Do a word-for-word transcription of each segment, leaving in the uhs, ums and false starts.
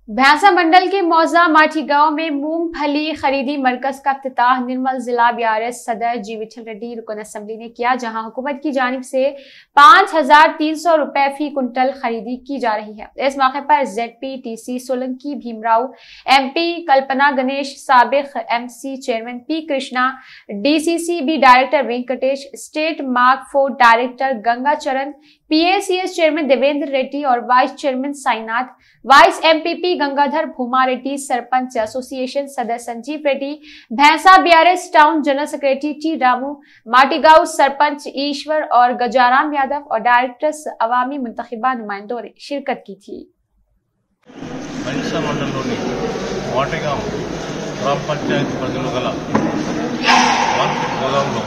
भैंसा मंडल के मौजा माठी गांव में मूंगफली खरीदी मरकज का इफ्तिताह निर्मल जिला बीआरएस सदर जी विठल रेड्डी रुकन असेंबली ने किया, जहां हुकूमत की जानिब से पांच हजार तीन सौ रुपए फी कुंटल खरीदी की जा रही है। इस मौके पर ZP TC Solanki Bhimrao, MP Kalpana Ganesh, साबिक MC chairman P Krishna, DCCB director Venkatesh, state mark four director Gangacharan, PACS chairman Devendra Reddy और vice chairman Sainath, vice MPP Gangadhar Bhuma Reddy, sarpanch association सदस्य Sanjeev Reddy, Bhainsa BRS town general secretary T Ramu, Matigaon sarpanch Ishwar और गजाराम यादव और डायरेक्टर्स अवामी मुंतखबा नुमाइंदों ने शिरकत की थी। भैंसा मंडलोनी माटीगांव ग्राम पंचायत పరిధిలో గల మార్కెట్ గోదాంలో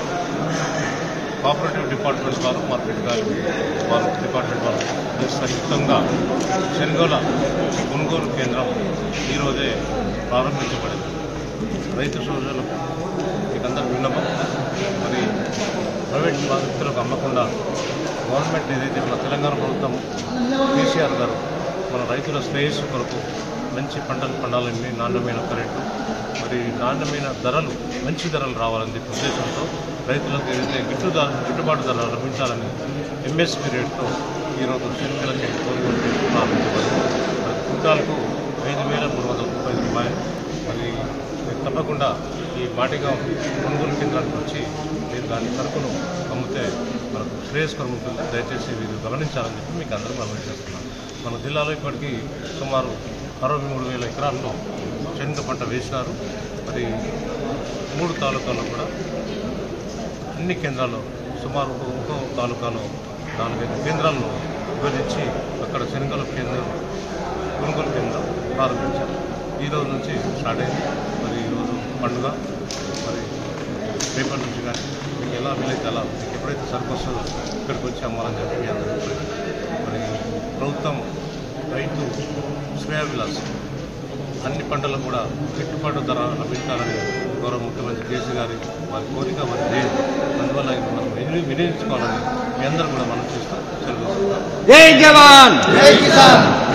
కోఆపరేటివ్ డిపార్ట్మెంట్ వారు మార్కెట్ గారు వారు డిపార్ట్మెంట్ వారు సంయుక్తంగా శనగల కొనుగోలు కేంద్రం ఈరోజే ప్రారంభించబడింది। రైతు సోదరులకు మీకందరూ విన్నపం, మరి ప్రైవేట్ వ్యక్తులకు అమ్మకుండా గవర్నమెంట్ ఏదైతే మన తెలంగాణ ప్రభుత్వం కేసీఆర్ గారు మన రైతుల శ్రేయస్సు కొరకు మంచి పంటలు పండాలని, నాణ్యమైన కరెంటు, మరి నాణ్యమైన ధరలు, మంచి ధరలు రావాలని చెప్పి ఉద్దేశంతో రైతులకు ఏదైతే గిట్టుబాటు గిట్టుబాటు ధరలు లభించాలని ఎంఎస్పీ రేట్తో ఈరోజు శనగలకి కొనుగోలు ప్రారంభించబడింది। మరి క్వింటాల్కు ఐదు వేల మూడు వందల ముప్పై రూపాయలు। మరి తప్పకుండా ఈ మాటిగాం కొనుగోలు కేంద్రానికి వచ్చి మీరు దాని సరుకును అమ్మితే మనకు శ్రేయస్కరం ఉంటుంది, దయచేసి మీరు గమనించాలని చెప్పి మీకు అందరూ మనవి చేస్తున్నాను। మన జిల్లాలో ఇప్పటికీ సుమారు అరవై మూడు వేల ఎకరాల్లో శనగ పంట వేసినారు। మరి మూడు తాలూకాల్లో కూడా అన్ని కేంద్రాల్లో సుమారు ఒక్కో తాలూకాలో నాలుగైదు కేంద్రాల్లో విభజించి అక్కడ శనగల కేంద్రం కొనుగోలు కేంద్రం ప్రారంభించారు। ఈరోజు నుంచి స్టార్ట్ అయింది। మరి ఈరోజు పండుగ, మరి రేపటి నుంచి కానీ మీకు ఎలా వీలైతే అలా మీకు ఎప్పుడైతే సరుకు వస్తుందో ఇక్కడికి వచ్చి అమ్మాలని చెప్పి మీ అందరూ మరి ప్రభుత్వం రైతు శ్రేయోభిలాష్ అన్ని పంటలకు కూడా గిట్టుబాటు ధర లభించాలని గౌరవ ముఖ్యమంత్రి కేసీ గారి వారి కోరిక వారి ధ్యేయం, అందువల్ల మనం వినియోగించుకోవాలని మీ అందరూ కూడా మనం చూస్తాం।